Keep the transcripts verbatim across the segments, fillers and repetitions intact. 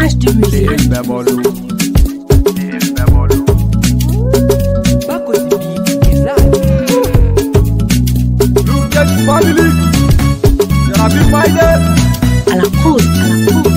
H deux musique. Family, Jarabi Maide. À la prod, à la prod.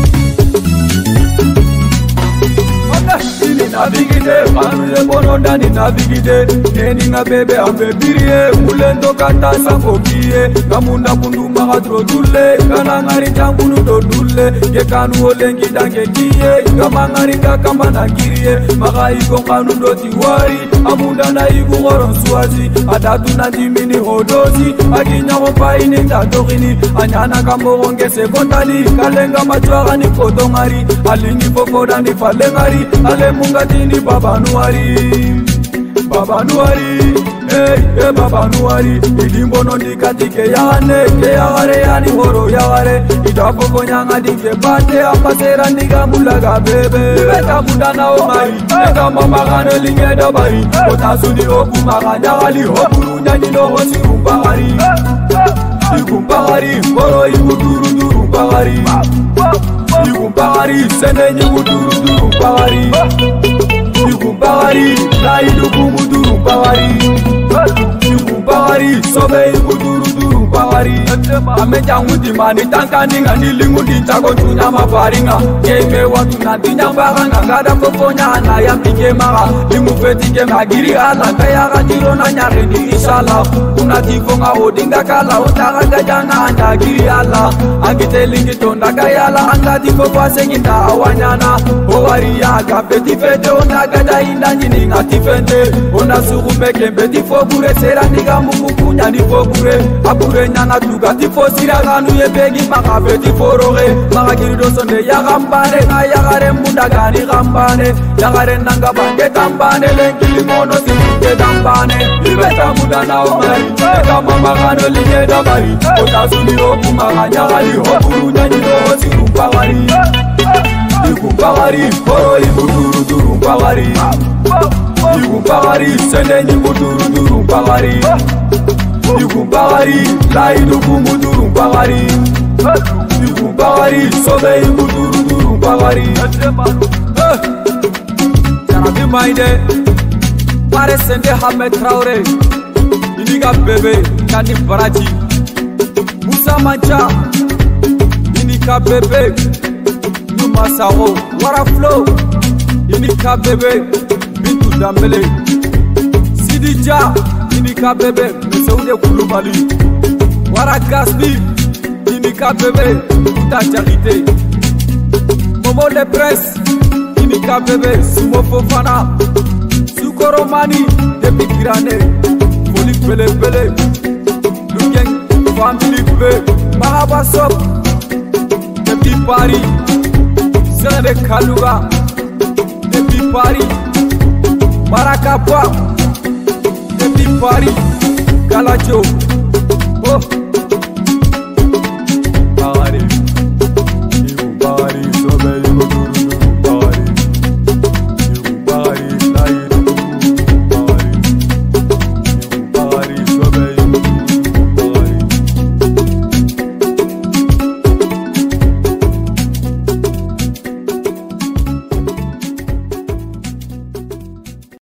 Ini navigide, manule bononda ni navigide. Neni nga bebe ambe birie, mulendo kata sangokie. Kamunda kunduma hadro dule, kana ngari jambunu do dule. Ke kanu olengi dange kie, kama ngari kakamba na kirie. Maka iko kanu do tiwari, amunda na iku goron suazi. Adatu na jimini hodozi, akinya kompa ini ndadogini. Anyana kamboronge sekondali, kalenga majuara ni kodongari. Alingi popoda ni falengari, ale mungatini baba nuari, baba nuari, hey, hey baba nuari. Idimbono ndikatike yane, ke yagare yani horo yagare. Idafoko nyanga dike bate, apasera ndiga mulaga bebe. Ibeta mundana omari, eka mama gane linge dabari. Otasuni oku maganya gali, opuru nyani noho sirumbagari. Ikumbagari, horo ikuduru duru mbagari. Ikumbagari, sende nyuguduru duru mbagari. Ikumbagari, laidu kumuduru mbagari. Ikumbagari, sobe ikuduru duru mbagari. Ameja ngundi mani tankani nga nilingundi tako tunya mafaringa. Keme watu na tinya mbaganga, gada kofonya ana ya mpike maga. Limufeti ke magiri ala, kaya gatiro na nyaredi inshallah. Kuna tifonga odinga kala, otaka gajana anda giri ala. Angite lingi tonda kayala, anga tifo kwa senginda awanyana. Owari ya gapeti fete, onda gada inda njini nga tifende. Onda sugume kembe tifo kure, sera niga mungu kunya nifo kure. Apure nyana tuga tifo sira ganu ye begi maka feti foroge. Maka giri dosonde ya gambane, na ya gare munda gani gambane. Ya gare nanga bange gambane, lenki limono sinike dambane. Ibeta muda na omari, eka mama gano linge dabari. Otasuni oku maganya gali, opuru nyani noho sirumbagari. Ikumbagari, horo ikuduru duru mbagari. Ikumbagari, sende nyuguduru duru mbagari. Ikumbagari, laidu kumuduru mbagari. Ikumbagari, sobe ikuduru duru mbagari. Jarabi Maide, pare sende Hamed Traore. Iniga bebe, kani baraji. Musa Mancha, inika bebe. Masaro, Wara Flow, Inika Bebe, Bintu Dambele, Sidija, Inika Bebe, Mesoude Koulibaly, Wara Gaspi, Inika Bebe, Uta Charité, Momo Le Presse, Inika Bebe, Sumo Fofana, Sukoro Mani, Depi Grane, Foli Pele Pele, Lugeng, Family Pe, Mahaba Sop, Depi Paris. Sende Kaluga, depuis Paris, Maracapa, depuis Paris, Galacho, oh.